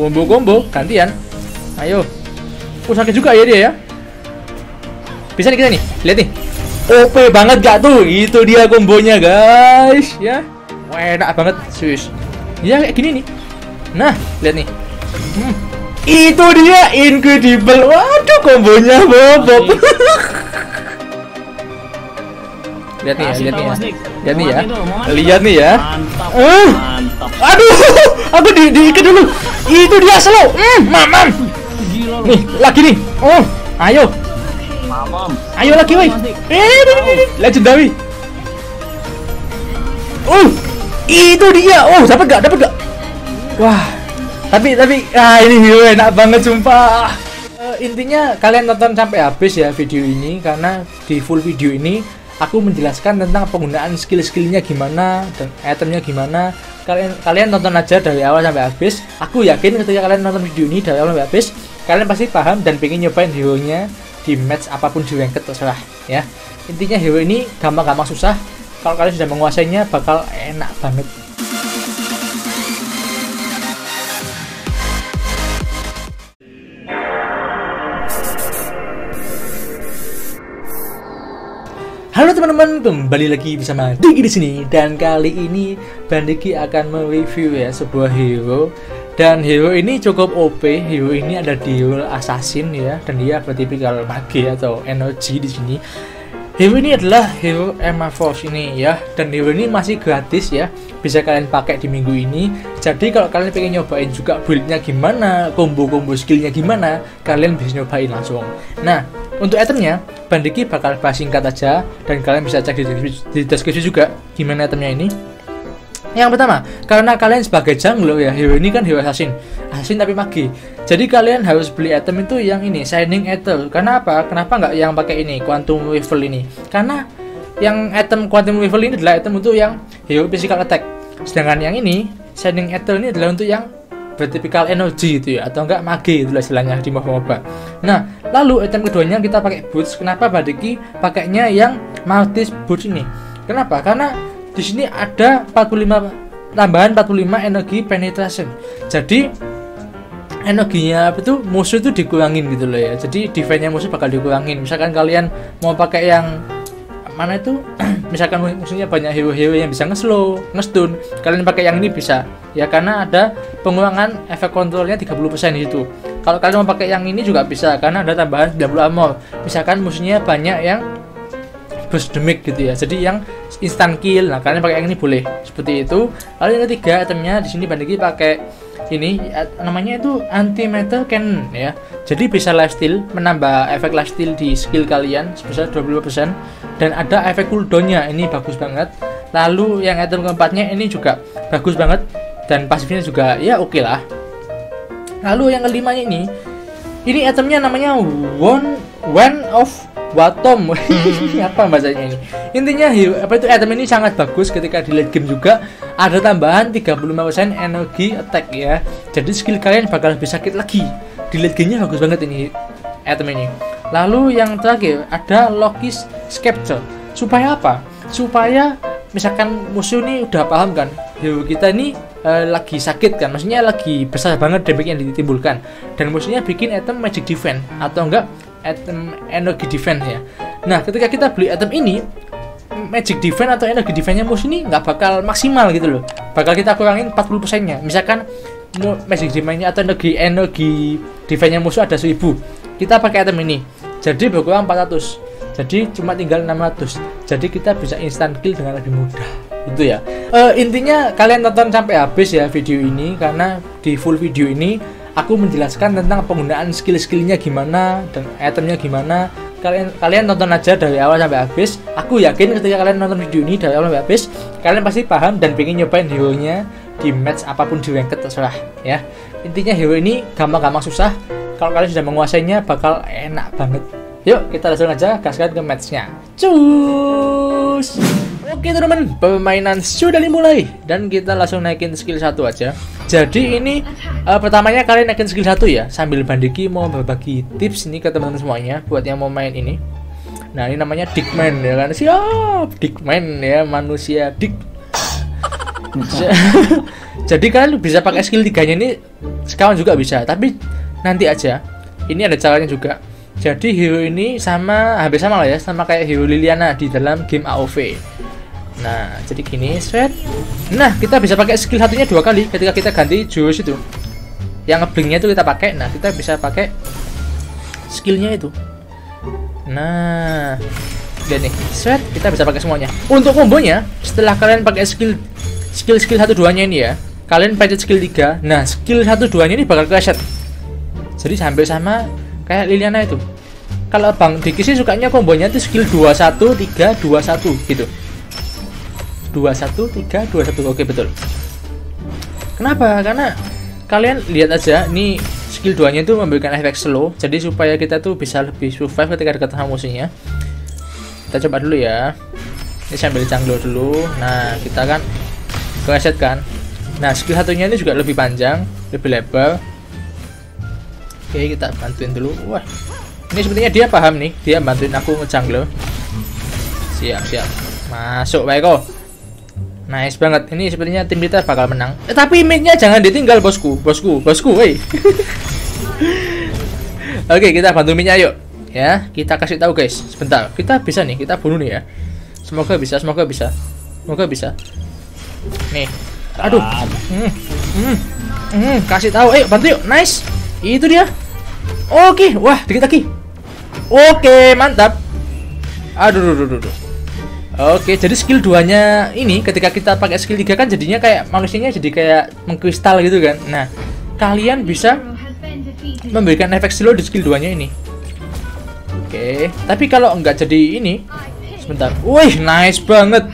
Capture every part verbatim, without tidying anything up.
Combo-combo gantian. Ayo. Oh, sakit juga ya dia ya. Bisa nih kita nih. Lihat nih. O P banget gak tuh? Itu dia kombonya, guys, ya. Wah, enak banget, sus. Ya kayak gini nih. Nah, lihat nih. Hmm. Itu dia incredible. Waduh, kombonya bobot. Lihat nih ya, lihat nih ya. Lihat nih ya. Lihat nih ya. Uh. Aduh, aku di diikat dulu. Itu dia slow. Hmm, mamam. Nih, lagi nih. Oh, ayo. Ayo lagi, woi. Eh, legendary. Oh, itu dia. Oh, dapat gak? Dapat gak? Wah. Tapi tapi ah ini hero enak banget sumpah. Uh, intinya kalian tonton sampai habis ya video ini, karena di full video ini aku menjelaskan tentang penggunaan skill-skillnya gimana dan itemnya gimana. Kalian kalian tonton aja dari awal sampai habis. Aku yakin ketika kalian nonton video ini dari awal sampai habis, kalian pasti paham dan pengen nyobain hero-nya di match apapun di ranked terserah ya. Intinya hero ini gampang-gampang susah. Kalau kalian sudah menguasainya bakal enak banget. Halo teman-teman, kembali lagi bersama Diki di sini, dan kali ini Bang Diki akan mereview ya sebuah hero, dan hero ini cukup O P. Hero ini ada di role assassin ya, dan dia bertipikal mage atau energi di sini. Hero ini adalah hero Emma Force ini ya, dan hero ini masih gratis ya, bisa kalian pakai di minggu ini. Jadi kalau kalian pengen nyobain juga build-nya gimana, combo-combo skillnya gimana, kalian bisa nyobain langsung. Nah, untuk itemnya, Bang Diki bakal bahas singkat aja, dan kalian bisa cek di, di deskripsi juga gimana itemnya ini. Yang pertama, karena kalian sebagai jungler ya, hero ini kan hero assassin, assassin tapi mage. Jadi kalian harus beli item itu yang ini, Shining Ether. Karena apa? Kenapa nggak yang pakai ini, Quantum Rifle ini? Karena yang item Quantum Rifle ini adalah item untuk yang hero physical attack. Sedangkan yang ini, Shining Ether ini adalah untuk yang vertical energy itu ya, atau enggak mage itulah istilahnya di MOBA. Nah, lalu item keduanya kita pakai boots. Kenapa Bang Diki pakainya yang Maltese boots ini? Kenapa? Karena di sini ada empat puluh lima tambahan empat puluh lima energi penetration. Jadi energinya apa itu musuh itu dikurangin gitu loh ya. Jadi defense-nya musuh bakal dikurangin. Misalkan kalian mau pakai yang mana itu, misalkan musuhnya banyak hero-hero yang bisa nge-slow, nge-stun, kalian pakai yang ini bisa ya, karena ada pengurangan efek kontrolnya tiga puluh persen di situ. Kalau kalian mau pakai yang ini juga bisa, karena ada tambahan sembilan puluh armor. Misalkan musuhnya banyak yang burst damage gitu ya, jadi yang instant kill. Nah, kalian pakai yang ini boleh seperti itu. Lalu yang ketiga itemnya di sini Bang Diki pakai ini, namanya itu anti-metal cannon ya. Jadi bisa lifesteal, menambah efek lifesteal di skill kalian sebesar dua puluh persen, dan ada efek cooldownnya, ini bagus banget. Lalu yang item keempatnya ini juga bagus banget, dan pasifnya juga ya oke okay lah. Lalu yang kelimanya ini, ini itemnya namanya one one of Watom. Apa bahasanya ini? Intinya apa itu item ini sangat bagus ketika di late game juga. Ada tambahan tiga puluh lima persen energi attack ya. Jadi skill kalian bakal lebih sakit lagi. Di late game-nya bagus banget ini item ini. Lalu yang terakhir ada Loki's Scepter. Supaya apa? Supaya misalkan musuh ini udah paham kan, hero kita ini uh, lagi sakit kan, maksudnya lagi besar banget damage yang ditimbulkan, dan musuhnya bikin item magic defense atau enggak item energy defense ya. Nah, ketika kita beli item ini, magic defense atau energy defense-nya musuh ini nggak bakal maksimal gitu loh, bakal kita kurangin empat puluh persen-nya. Misalkan magic defense-nya atau energi energi defense-nya musuh ada seribu, kita pakai item ini jadi berkurang empat ratus, jadi cuma tinggal enam ratus. Jadi kita bisa instant kill dengan lebih mudah itu ya. Uh, intinya kalian tonton sampai habis ya video ini, karena di full video ini aku menjelaskan tentang penggunaan skill-skillnya gimana dan itemnya gimana. Kalian kalian tonton aja dari awal sampai habis. Aku yakin ketika kalian nonton video ini dari awal sampai habis, kalian pasti paham dan pengen nyobain hero-nya di match apapun di ranked terserah ya. Intinya hero ini gampang-gampang susah. Kalau kalian sudah menguasainya bakal enak banget. Yuk kita langsung aja gaskan ke matchnya. Cus. Oke teman-teman, permainan sudah dimulai dan kita langsung naikin skill satu aja. Jadi ini uh, pertamanya kalian naikin skill satu ya, sambil Bang Diki mau berbagi tips ini ke teman-teman semuanya buat yang mau main ini. Nah, ini namanya Dickman ya kan. Siap, Dickman ya, manusia Dick. Jadi kalian bisa pakai skill tiganya ini sekawan juga bisa, tapi nanti aja. Ini ada caranya juga. Jadi hero ini sama hampir sama lah ya, sama kayak hero Liliana di dalam game A O V. Nah, jadi gini, sweat. Nah, kita bisa pakai skill satunya dua kali ketika kita ganti jurus itu. Yang ngeblinknya itu kita pakai. Nah, kita bisa pakai skillnya itu. Nah, lihat nih, sweat, kita bisa pakai semuanya. Untuk kombonya, setelah kalian pakai skill skill skill satu duanya ini ya, kalian pencet skill tiga. Nah, skill satu duanya ini bakal reset. Jadi hampir sama kayak Liliana itu. Kalau Bang Diki sih sukanya kombonya itu skill dua satu tiga dua satu gitu. dua satu tiga dua satu. Oke, betul. Kenapa? Karena kalian lihat aja nih, skill duanya itu memberikan efek slow. Jadi supaya kita tuh bisa lebih survive ketika dekat sama musuhnya. Kita coba dulu ya. Ini sambil jungle dulu. Nah, kita kan reset kan. Nah, skill satunya ini juga lebih panjang, lebih lebar. Oke, kita bantuin dulu. Wah, ini sepertinya dia paham nih. Dia bantuin aku nge-jungle. Siap, siap. Masuk, baik kok. Nice banget. Ini sepertinya tim kita bakal menang. Eh, tapi mid-nya jangan ditinggal, bosku. Bosku, bosku, woi. Oke, kita bantu mid-nya yuk. Ya, kita kasih tahu guys. Sebentar. Kita bisa nih, kita bunuh nih ya. Semoga bisa, semoga bisa. Semoga bisa. Nih. Aduh. Hmm. Hmm. Hmm, kasih tahu. Ayo, bantu yuk. Nice. Itu dia. Oke, wah, dikit lagi. Oke, mantap. Aduh, aduh, aduh, aduh. Oke, jadi skill duanya ini ketika kita pakai skill tiga kan jadinya kayak manusianya jadi kayak mengkristal gitu kan. Nah, kalian bisa memberikan efek slow di skill duanya ini. Oke, tapi kalau enggak jadi ini, sebentar. Wih, nice banget.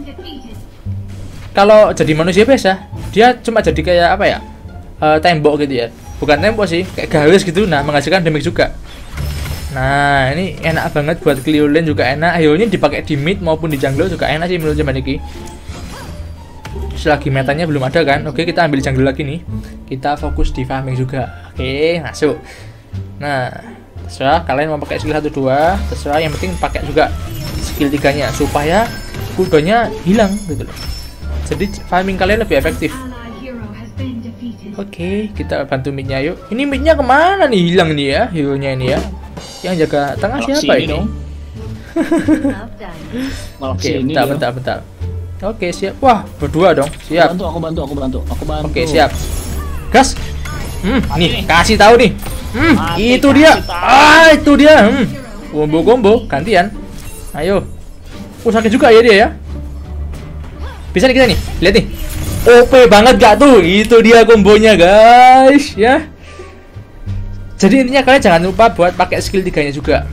Kalau jadi manusia biasa, dia cuma jadi kayak apa ya? Uh, tembok gitu ya. Bukan tembok sih, kayak garis gitu. Nah, menghasilkan damage juga. Nah, ini enak banget buat Clio lane juga enak. Hero-nya dipakai di mid maupun di jungle juga enak sih menurut zaman ini. Selagi metanya belum ada kan. Oke, kita ambil jungle lagi nih. Kita fokus di farming juga. Oke, masuk. Nah, terserah kalian mau pakai skill satu dua, terserah, yang penting pakai juga skill tiganya supaya cooldown-nya hilang gitu loh. Jadi farming kalian lebih efektif. Oke, kita bantu mid-nya yuk. Ini mid-nya kemana nih? Hilang nih ya, hero-nya ini ya. Yang jaga tengah oh, siapa ini? Oke, bentar, bentar, bentar. Oke, siap. Wah, berdua dong. Siap. Bantu, aku bantu, aku bantu, aku bantu. Oke, siap. Gas. Hmm, nih, kasih tahu nih. Hmm, Mati, itu dia. Tahu. Ah, itu dia. Hmm. Combo-combo gantian. Ayo. Oh, sakit juga ya dia ya. Bisa nih kita nih. Lihat nih. O P banget gak tuh? Itu dia kombonya, guys, ya. Jadi intinya kalian jangan lupa buat pakai skill tiganya juga.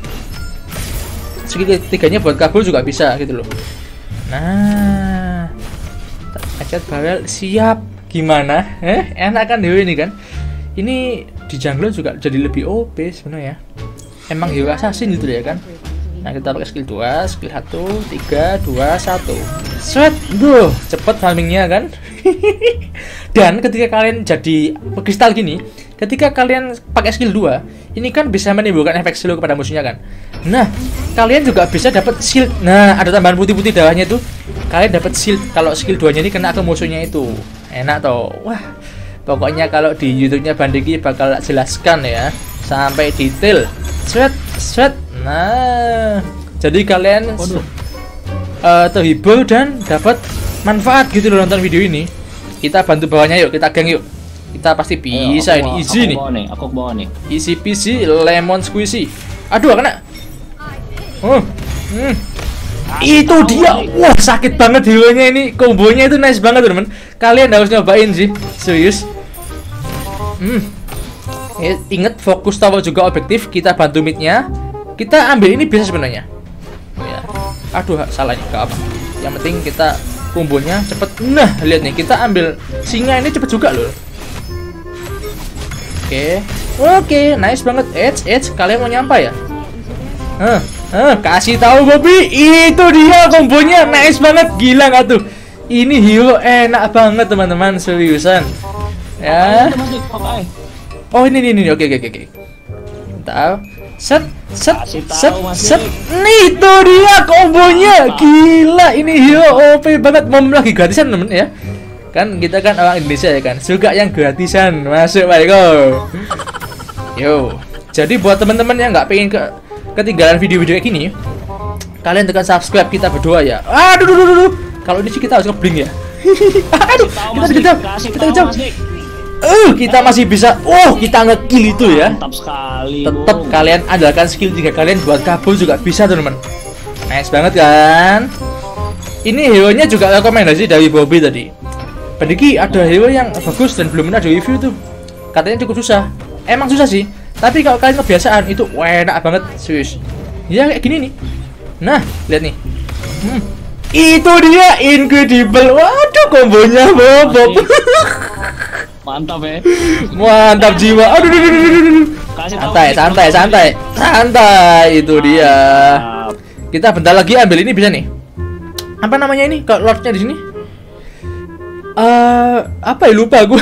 Skill tiganya buat kabul juga bisa gitu loh. Nah, Acat barel siap. Gimana? Eh, enak kan hero ini kan? Ini di jungle juga jadi lebih O P sebenarnya. Emang hero assassin gitu ya kan? Nah, kita pakai skill dua, skill satu, tiga, dua, satu. Sweat, duh, cepet farmingnya kan? Dan ketika kalian jadi kristal gini, ketika kalian pakai skill dua, ini kan bisa menimbulkan efek slow kepada musuhnya kan. Nah, kalian juga bisa dapat shield. Nah, ada tambahan putih-putih darahnya tuh. Kalian dapat shield kalau skill dua-nya ini kena ke musuhnya itu. Enak toh. Wah, pokoknya kalau di YouTube-nya Bandiki bakal jelaskan ya sampai detail. Sweat, sweat. Nah, jadi kalian uh, terhibur dan dapat manfaat gitu loh nonton video ini. Kita bantu bawahnya yuk, kita geng yuk. Kita pasti bisa. Ayo, ini easy nih. nih. Aku bawa nih. Easy peasy lemon squeezy. Aduh, kena. Oh. Hmm. Itu dia. Wah, sakit banget hero-nya ini. Kombonya itu nice banget, teman. Kalian harus nyobain sih. Serius. Hmm. Ingat fokus tower juga objektif. Kita bantu mid-nya. Kita ambil ini bisa sebenarnya. Ya. Aduh, salah nih, gak apa. Yang penting kita kombonya cepet. Nah, lihat nih, kita ambil singa ini cepet juga loh. Oke, oke, nice banget. Edge, edge, kalian mau nyampe ya? Huh, huh, kasih tahu Bobby, itu dia kombonya, nice banget, gila nggak tuh? Ini hero enak banget teman-teman, seriusan. Ya. Oh ini ini ini, oke oke oke. Bentar. Set, set, set, set. Nih itu dia kombonya, gila. Ini hero O P banget, mom lagi gratisan temen ya. Kan kita kan orang Indonesia ya kan, suka yang gratisan. Masuk Pak Eko. Yo. Jadi buat teman-teman yang nggak pengen ke ketinggalan video-video kayak gini, kalian tekan subscribe kita berdua ya. Aduh, aduh, aduh, aduh. Kalau ini sih kita harus ngebling ya. Aduh, kita kejam, kita kejam. Uh, kita masih bisa. Oh, kita ngekill itu ya. Mantap sekali. Tetap kalian andalkan skill tiga kalian buat kabur juga bisa teman-teman. Nice banget kan? Ini hero-nya juga rekomendasi dari Bobby tadi. Pendiki ada hero yang bagus dan belum pernah di review tuh. Katanya cukup susah. Emang susah sih. Tapi kalau kalian kebiasaan itu wah, enak banget serius. Ya kayak gini nih. Nah, lihat nih. Hmm. Itu dia incredible. Waduh, kombonya Bob. Mantap ya. Mantap jiwa. Aduh, aduh, aduh, aduh, aduh. Santai, santai, santai. Santai, itu dia. Kita bentar lagi ambil ini bisa nih. Apa namanya ini? Kalau lordnya di sini? Uh, apa ya lupa gue.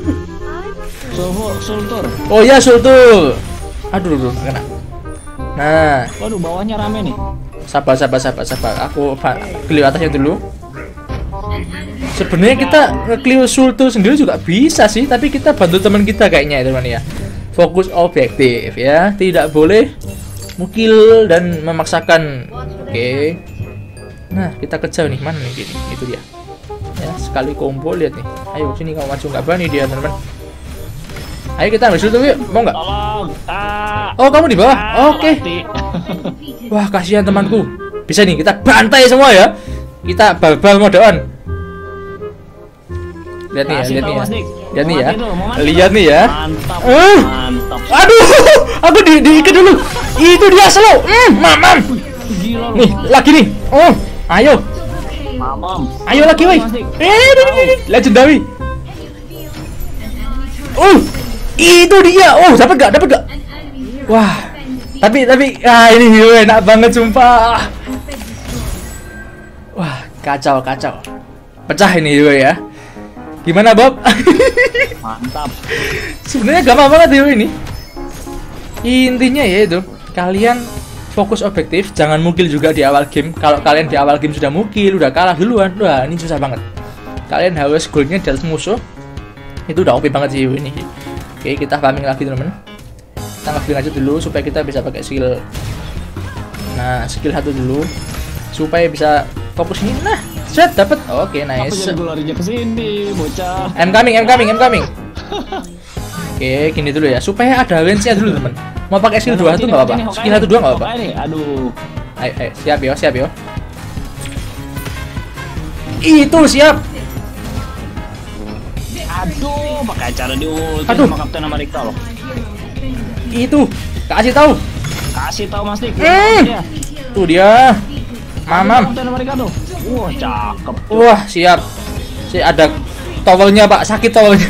Sultur. Oh iya Sultur. Aduh, aduh, kena. Nah. Waduh, bawahnya rame nih. Sabar, sabar, sabar, sabar. Aku clear atasnya dulu. Sebenarnya kita nge-clear Sultur sendiri juga bisa sih, tapi kita bantu teman kita kayaknya ya teman ya. Fokus objektif ya, tidak boleh mukil dan memaksakan. Oke. Okay. Nah, kita kejar nih, mana nih gini. Itu dia. Ya, sekali combo lihat nih. Ayo sini kamu maju, nggak berani dia teman-teman. Ayo kita ambil Sultur yuk, mau nggak? Oh kamu di bawah? Oke. Okay. Wah kasihan temanku. Bisa nih kita bantai semua ya. Kita bal-bal mode on. Lihat nih ya, lihat nih ya. Lihat nih ya. Lihat nih ya. Uh. Aduh, aku di diikat dulu. Itu dia slow. Hmm, mamam. Nih, lagi nih. Oh, ayo. Ayo lagi, woi. Eh, legendary. Uh, itu dia. Oh, dapat gak? Dapat gak? Wah. Tapi tapi ah ini hero enak banget sumpah. Wah, kacau kacau. Pecah ini hero ya. Gimana Bob? Mantap. Sebenarnya gampang banget hero ini. Intinya ya itu, kalian fokus objektif, jangan mukil juga di awal game. Kalau kalian di awal game sudah mukil, udah kalah duluan, wah ini susah banget. Kalian harus goalnya di atas musuh. Itu udah O P banget sih hero ini. Oke, kita farming lagi teman-teman. Kita nge-farming aja dulu supaya kita bisa pakai skill. Nah, skill satu dulu supaya bisa fokus ini. Nah, set dapat. Oke, nice. Aku larinya ke sini, bocah. I'm coming, I'm coming, I'm coming. Oke, gini dulu ya, supaya ada range-nya dulu, teman. Mau pakai skill dua satu enggak apa-apa. Skill satu dua enggak apa-apa. Aduh. Ayo, ayo, siap yo, siap yo. Itu siap. Aduh, pakai cara di ulti sama Kapten Amerika loh. Itu, kasih tahu. Kasih tahu Mas Dik. Hmm. Tuh dia. Mamam. Kapten Amerika tuh. Wah, cakep. Wah, siap. Si ada towelnya, Pak. Sakit towelnya.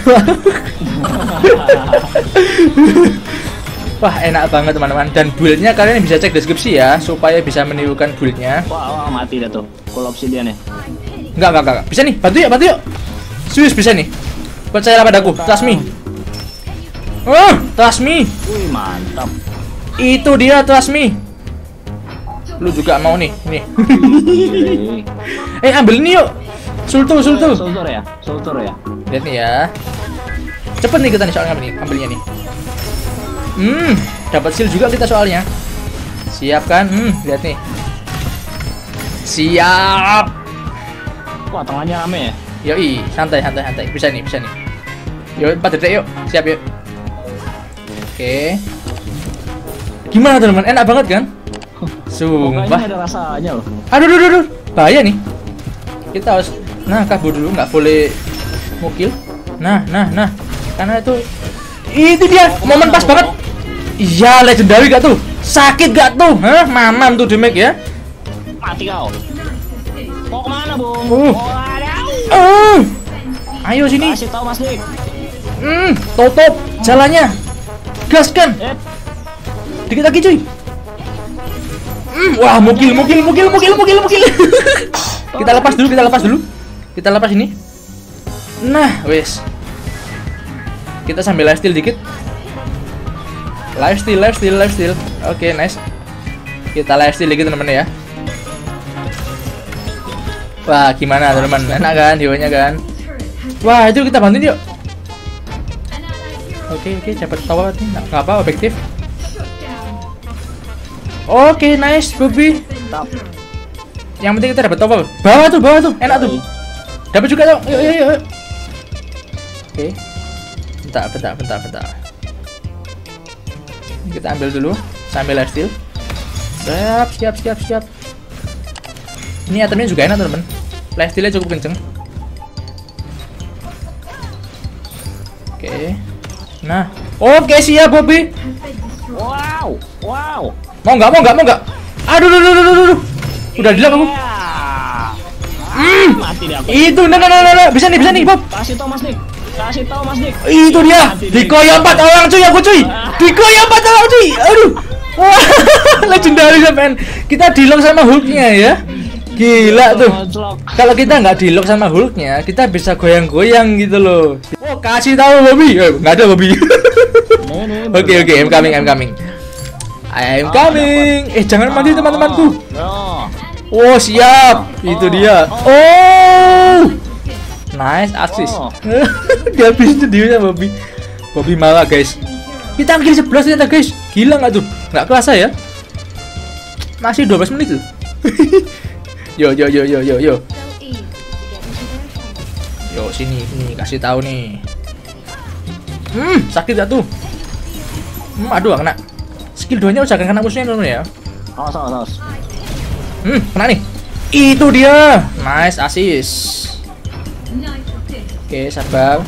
Wah, enak banget teman-teman. Dan build-nya kalian bisa cek deskripsi ya, supaya bisa menirukan build-nya. Wah, wah, mati dah tuh. Kalau obsidian ya. Enggak, enggak, enggak. Bisa nih, bantu yuk, bantu yuk. Serius bisa nih. Percayalah padaku, trust me. Oh, trust me. Wih, mantap. Itu dia, trust me. Lu juga mau nih, nih. Eh, ambil ini yuk. Sultur, sultur. Sultur ya, sultur ya. Lihat nih ya. Cepet nih kita nih soalnya nih, ambilnya nih. Hmm, dapat shield juga kita soalnya. Siap kan? Hmm, lihat nih. Siap. Wah, tengahnya rame ya. Yoi, santai, santai, santai. Bisa nih, bisa nih. Yuk, empat detik yuk. Siap yuk. Oke. Gimana teman-teman? Enak banget kan? Sumpah. Ini ada rasanya loh. Aduh, aduh, aduh. Bahaya nih. Kita harus, nah kabur dulu, nggak boleh mukil. Nah, nah, nah. Karena itu, itu dia momen pas banget. Iya, legendary gak tuh? Sakit gak tuh? Hah, mamam tuh damage ya. Mati kau. Mau kemana, Bung? Uh. Uh. Ayo sini. Kasih tahu Mas Dik. Hmm, tutup jalannya. Gaskan. Eh. Dikit lagi cuy. Hmm, wah, mukil, mukil, mukil, mukil, mukil, mukil. Kita lepas dulu, kita lepas dulu. Kita lepas ini. Nah, wes. Kita sambil lifesteal dikit. Lifesteal, lifesteal, lifesteal. Oke, okay, nice. Kita lifesteal dikit teman-teman ya. Wah, gimana teman-teman? Enak kan hero-nya kan? Wah, itu kita bantuin yuk. Oke, oke, dapat tower nih. Nggak apa, objektif. Oke, nice, Bobby. Mantap. Yang penting kita dapat tower. Bawah tuh, bawah tuh, enak tuh. Dapat juga tuh. Yuk, yuk, yuk. Oke. Bentar, bentar, bentar, bentar. Ini kita ambil dulu sambil lifesteal. Siap, siap, siap, siap. Ini itemnya juga enak, teman-teman. Lifestealnya cukup kenceng. Oke. Nah, oke siap, Bobby. Wow, wow. Mau nggak, mau nggak, mau nggak? Aduh, aduh, aduh, aduh, aduh. Udah dilap aku. Hmm. Mati dia aku. Itu, nah, nah, nah, nah, bisa nih, bisa nih, Bob. Kasih tau Mas Dik. Kasih tau Mas Dik. Itu dia. Dikoyak empat orang cuy, aku cuy. Dikoyak empat orang cuy. Aduh. Wah, legendaris men. Kita di lock sama Hulknya ya. Gila tuh. Kalau kita nggak di lock sama Hulknya, kita bisa goyang-goyang gitu loh. Oh, kasih tahu Bobby. Eh, nggak ada Bobby. Oke, oke, I'm coming, I'm coming. I'm coming. Eh, jangan mati teman-temanku. Oh, siap. Itu dia. Oh. Nice assist. Dia habis sendiri Bobby. Bobby malah, guys. Kita kill sebelas ternyata, guys. Gila nggak tuh? Nggak kerasa ya? Masih dua belas menit tuh. Yo yo yo yo yo yo. Yo sini sini kasih tahu nih. Hmm, sakit gak tuh? Hmm, aduh kena. Skill dua-nya usahakan kena musuhnya dulu ya. Awas, awas, awas. Hmm, kena nih. Itu dia. Nice assist. Oke, sabar.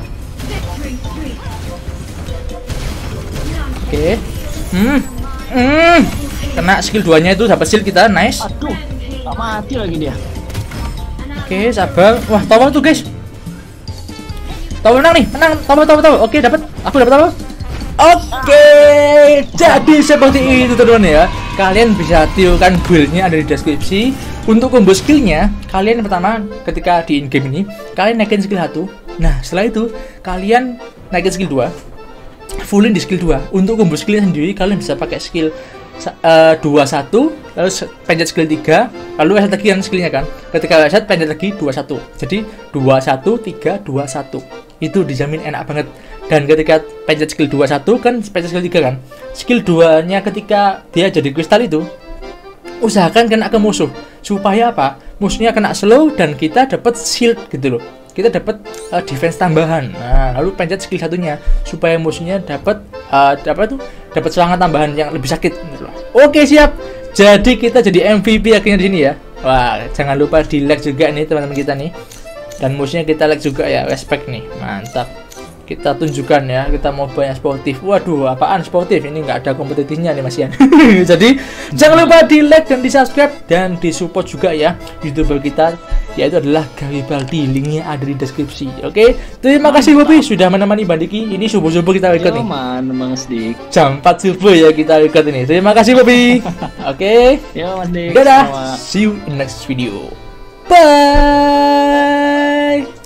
Oke. Hmm. Hmm. Kena skill dua-nya itu dapat shield kita. Nice. Aduh. Tak mati lagi dia. Oke, sabar. Wah, tower tuh, guys. Tower menang nih, menang. Tower, tower, tower. Oke, dapat. Aku dapat tower. Oke, jadi seperti itu teman-teman ya. Kalian bisa tirukan build-nya ada di deskripsi. Untuk combo skillnya, kalian pertama ketika di in game ini, kalian naikin skill satu. Nah, setelah itu kalian naikin skill dua, fullin di skill dua. Untuk combo skillnya sendiri, kalian bisa pakai skill uh, dua satu, lalu pencet skill tiga, lalu reset lagi yang skillnya kan. Ketika reset, pencet lagi dua satu. Jadi dua satu tiga dua satu. Itu dijamin enak banget. Dan ketika pencet skill dua satu kan pencet skill tiga kan. Skill dua-nya ketika dia jadi kristal itu, usahakan kena ke musuh supaya apa? Musuhnya kena slow dan kita dapat shield gitu loh. Kita dapat uh, defense tambahan. Nah, lalu pencet skill satunya supaya musuhnya dapat uh, dapat tuh dapat serangan tambahan yang lebih sakit gitu loh. Oke, siap. Jadi kita jadi M V P akhirnya di sini ya. Wah, jangan lupa di like juga nih teman-teman kita nih. Dan musuhnya kita like juga ya, respect nih. Mantap. Kita tunjukkan ya, kita mau banyak sportif. Waduh, apaan sportif? Ini nggak ada kompetitifnya nih Mas Ian. Jadi jangan lupa di like dan di subscribe dan di support juga ya YouTuber kita, yaitu adalah Garibaldi. Linknya ada di deskripsi. Oke, terima kasih Bobby sudah menemani Bandiki. Ini subuh-subuh kita record nih. Man, Mas Dik. Jam empat subuh ya kita record ini. Terima kasih Bobby. Oke. Yo Mas Dik. Dadah. See you in next video. Bye.